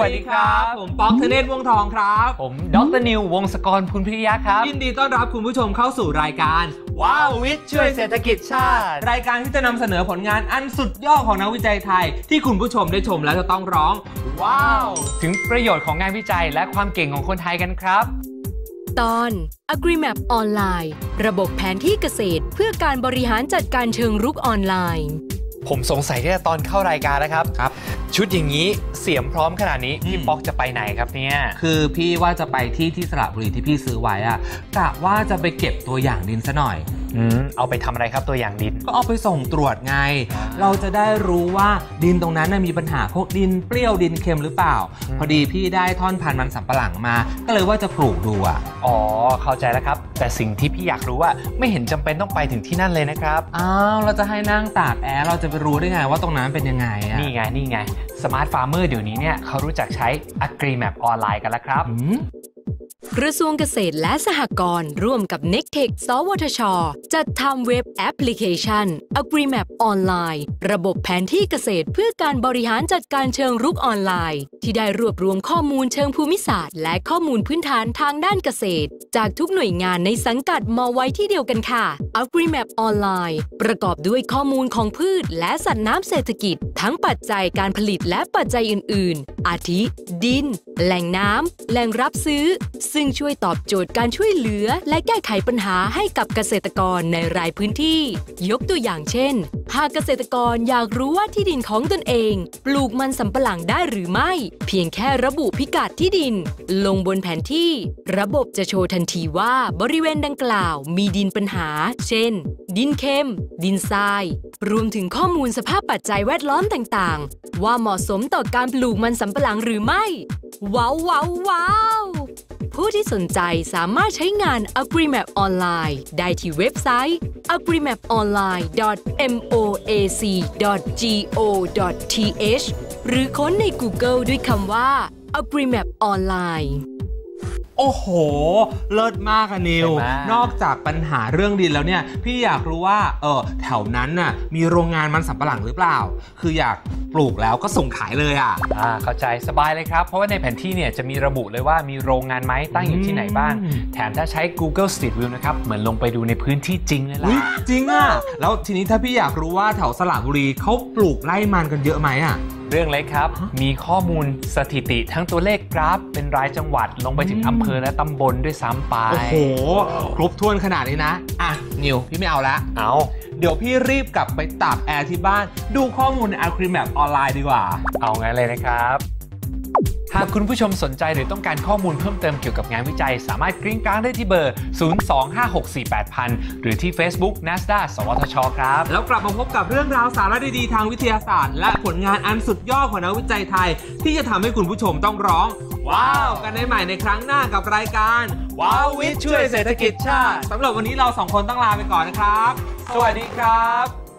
วัสดีครับผมป๊อกธเนศวงศ์ทองครับผมดร.นิววงศกรพุนพิริยะครับยินดีต้อนรับคุณผู้ชมเข้าสู่รายการว้าววิทย์ช่วยเศรษฐกิจชาติรายการที่จะนำเสนอผลงานอันสุดยอดของนักวิจัยไทยที่คุณผู้ชมได้ชมแล้วจะต้องร้องว้าวถึงประโยชน์ของงานวิจัยและความเก่งของคนไทยกันครับตอน AgriMap ออนไลน์ระบบแผนที่เกษตรเพื่อการบริหารจัดการเชิงรุกออนไลน์ผมสงสัยที่ตอนเข้ารายการแล้วครับชุดอย่างนี้เสียมพร้อมขนาดนี้พี่ป๊อกจะไปไหนครับเนี่ยคือพี่ว่าจะไปที่สระบุรีที่พี่ซื้อไว้อะกะว่าจะไปเก็บตัวอย่างดินซะหน่อยเอาไปทำอะไรครับตัวอย่างดินก็เอาไปส่งตรวจไงเราจะได้รู้ว่าดินตรงนั้นมีปัญหาพวกดินเปรี้ยวดินเค็มหรือเปล่าพอดีพี่ได้ท่อนพันธุ์มันสำปะหลังมาก็เลยว่าจะปลูกดูอ่ะอ๋อเข้าใจแล้วครับแต่สิ่งที่พี่อยากรู้ว่าไม่เห็นจำเป็นต้องไปถึงที่นั่นเลยนะครับอ้าวเราจะให้นั่งตากแอร์เราจะไปรู้ได้ไงว่าตรงนั้นเป็นยังไงอ่ะนี่ไงสมาร์ทฟาร์มเมอร์เดี๋ยวนี้เนี่ยเขารู้จักใช้ AgriMap ออนไลน์กันแล้วครับกระทรวงเกษตรและสหกรณ์ร่วมกับ Nectech สวทช.จัดทำเว็บแอปพลิเคชัน AgriMap ออนไลน์ระบบแผนที่เกษตรเพื่อการบริหารจัดการเชิงรุกออนไลน์ที่ได้รวบรวมข้อมูลเชิงภูมิศาสตร์และข้อมูลพื้นฐานทางด้านเกษตรจากทุกหน่วยงานในสังกัดมาไว้ที่เดียวกันค่ะ AgriMap ออนไลน์ประกอบด้วยข้อมูลของพืชและสัตว์น้ำเศรษฐกิจทั้งปัจจัยการผลิตและปัจจัยอื่นๆอาทิดินแหล่งน้ำแหล่งรับซื้อซึ่งช่วยตอบโจทย์การช่วยเหลือและแก้ไขปัญหาให้กับเกษตรกรในรายพื้นที่ยกตัวอย่างเช่นหากเกษตรกรอยากรู้ว่าที่ดินของตนเองปลูกมันสำปะหลังได้หรือไม่เพียงแค่ระบุพิกัดที่ดินลงบนแผนที่ระบบจะโชว์ทันทีว่าบริเวณดังกล่าวมีดินปัญหาเช่นดินเค็มดินทรายรวมถึงข้อมูลสภาพปัจจัยแวดล้อมต่างๆว่าเหมาะสมต่อการปลูกมันสำปะหลังหรือไม่ว้าวผู้ที่สนใจสามารถใช้งาน AgriMap ออนไลน์ได้ที่เว็บไซต์ agrimaponline.moac.go.th หรือค้นใน Google ด้วยคำว่า AgriMap ออนไลน์โอ้โหเลิศมากอะนิวนอกจากปัญหาเรื่องดินแล้วเนี่ยพี่อยากรู้ว่าแถวนั้นน่ะมีโรงงานมันสำปะหลังหรือเปล่าคืออยากปลูกแล้วก็ส่งขายเลยอ่ะเข้าใจสบายเลยครับเพราะว่าในแผนที่เนี่ยจะมีระบุเลยว่ามีโรงงานไหมตั้งอยู่ที่ไหนบ้างแถมถ้าใช้ Google Street View นะครับเหมือนลงไปดูในพื้นที่จริงเลยล่ะจริงอ่ะแล้วทีนี้ถ้าพี่อยากรู้ว่าแถวสระบุรีเขาปลูกไร่มันกันเยอะไหมอ่ะเรื่องเล็กครับมีข้อมูลสถิติทั้งตัวเลขกราฟเป็นรายจังหวัดลงไปถึงอำเภอและตำบลด้วยซ้ำไปโอ้โหครบถ้วนขนาดนี้นะอ่ะนิวพี่ไม่เอาละเดี๋ยวพี่รีบกลับไปตากแอร์ที่บ้านดูข้อมูลใน AgriMap ออนไลน์ดีกว่าเอางั้นเลยนะครับหากคุณผู้ชมสนใจหรือต้องการข้อมูลเพิ่มเติมเกี่ยวกับงานวิจัยสามารถกริ้งกลางได้ที่เบอร์ 025648000 หรือที่ Facebook NASDA สวทช.ครับแล้วกลับมาพบกับเรื่องราวสาระดีๆทางวิทยาศาสตร์และผลงานอันสุดยอดของนักวิจัยไทยที่จะทำให้คุณผู้ชมต้องร้องว้าวกันได้ใหม่ในครั้งหน้ากับรายการว้าววิทย์ช่วยเศรษฐกิจชาติสำหรับวันนี้เรา2คนต้องลาไปก่อนนะครับสวัสดีครับ